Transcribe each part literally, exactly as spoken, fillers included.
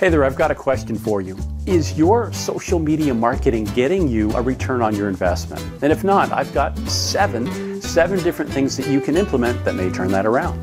Hey there, I've got a question for you. Is your social media marketing getting you a return on your investment? And if not, I've got seven, seven different things that you can implement that may turn that around.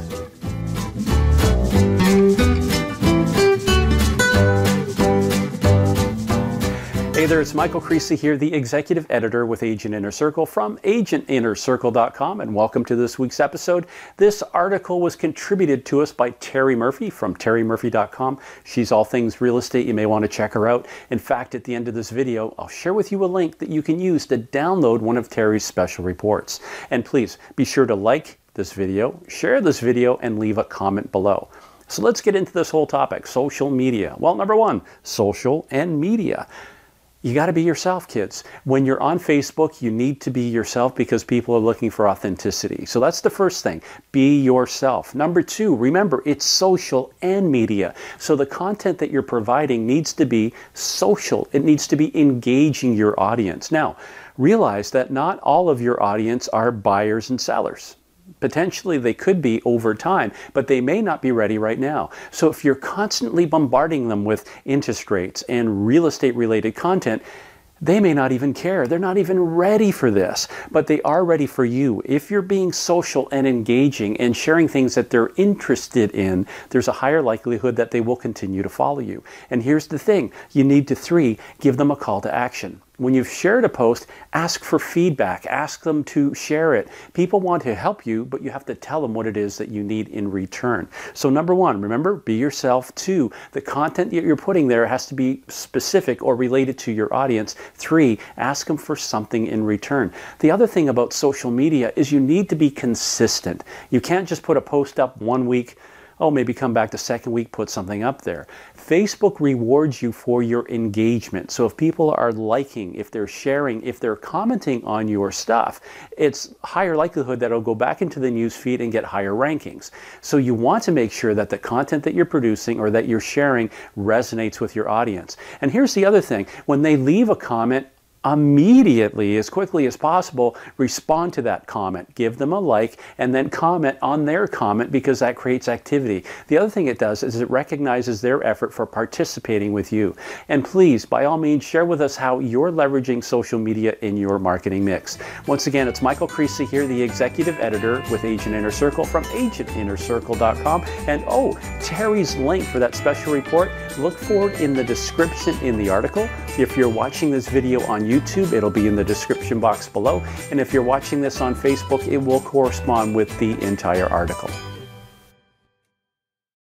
Hey there, it's Michael Creasy here, the Executive Editor with Agent Inner Circle from agent inner circle dot com, and welcome to this week's episode. This article was contributed to us by Terry Murphy from terry murphy dot com. She's all things real estate. You may want to check her out. In fact, at the end of this video, I'll share with you a link that you can use to download one of Terry's special reports. And please be sure to like this video, share this video, and leave a comment below. So let's get into this whole topic, social media. Well, number one, social and media. You got to be yourself, kids. When you're on Facebook, you need to be yourself because people are looking for authenticity. So that's the first thing. Be yourself. Number two, remember, it's social and media. So the content that you're providing needs to be social. It needs to be engaging your audience. Now, realize that not all of your audience are buyers and sellers. Potentially they could be over time, but they may not be ready right now. So if you're constantly bombarding them with interest rates and real estate related content, they may not even care. They're not even ready for this, but they are ready for you. If you're being social and engaging and sharing things that they're interested in, there's a higher likelihood that they will continue to follow you. And here's the thing, you need to, three, give them a call to action. When you've shared a post, ask for feedback, ask them to share it. People want to help you, but you have to tell them what it is that you need in return. So number one, remember, be yourself. Two, the content that you're putting there has to be specific or related to your audience. Three, ask them for something in return. The other thing about social media is you need to be consistent. You can't just put a post up one week, oh, maybe come back the second week, put something up there. Facebook rewards you for your engagement. So if people are liking, if they're sharing, if they're commenting on your stuff, it's higher likelihood that it'll go back into the news feed and get higher rankings. So you want to make sure that the content that you're producing or that you're sharing resonates with your audience. And here's the other thing, when they leave a comment, immediately, as quickly as possible, respond to that comment. Give them a like and then comment on their comment because that creates activity. The other thing it does is it recognizes their effort for participating with you. And please, by all means, share with us how you're leveraging social media in your marketing mix. Once again, it's Michael Creasy here, the Executive Editor with Agent Inner Circle from agent inner circle dot com. And oh, Terry's link for that special report, look for it in the description in the article. If you're watching this video on YouTube, it'll be in the description box below. And if you're watching this on Facebook, it will correspond with the entire article.